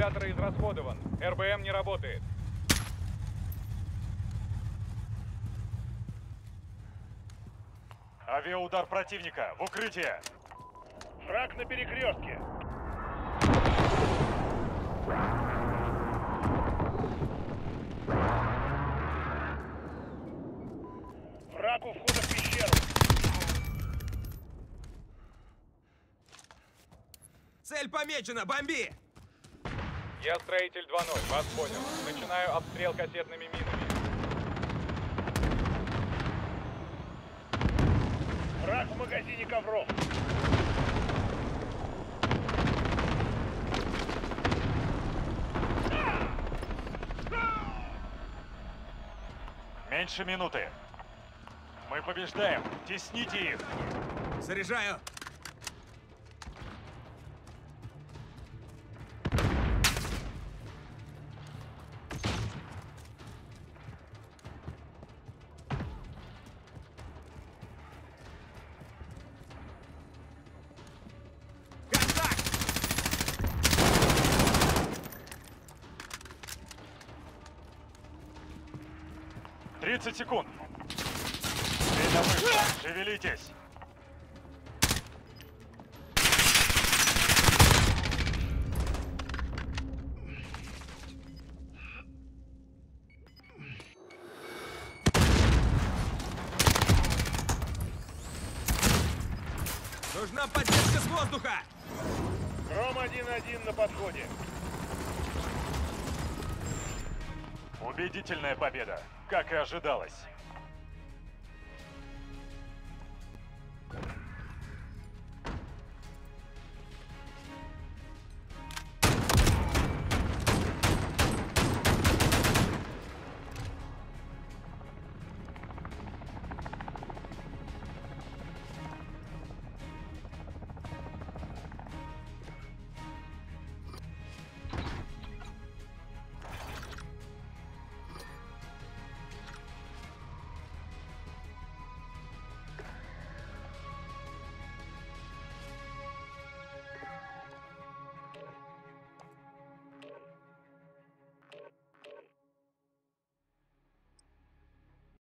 стабилизатора израсходован. РБМ не работает. Авиаудар противника. В укрытие. Враг на перекрестке. Враг у входа в пещеру. Цель помечена, бомби! Я строитель 2-0, вас понял. Начинаю обстрел кассетными минами. Враг в магазине ковров. Меньше минуты. Мы побеждаем. Тесните их. Заряжаю! Контакт! 30 секунд. Время вышло. Шевелитесь. Нужна поддержка с воздуха! Гром 1-1 на подходе. Убедительная победа, как и ожидалось.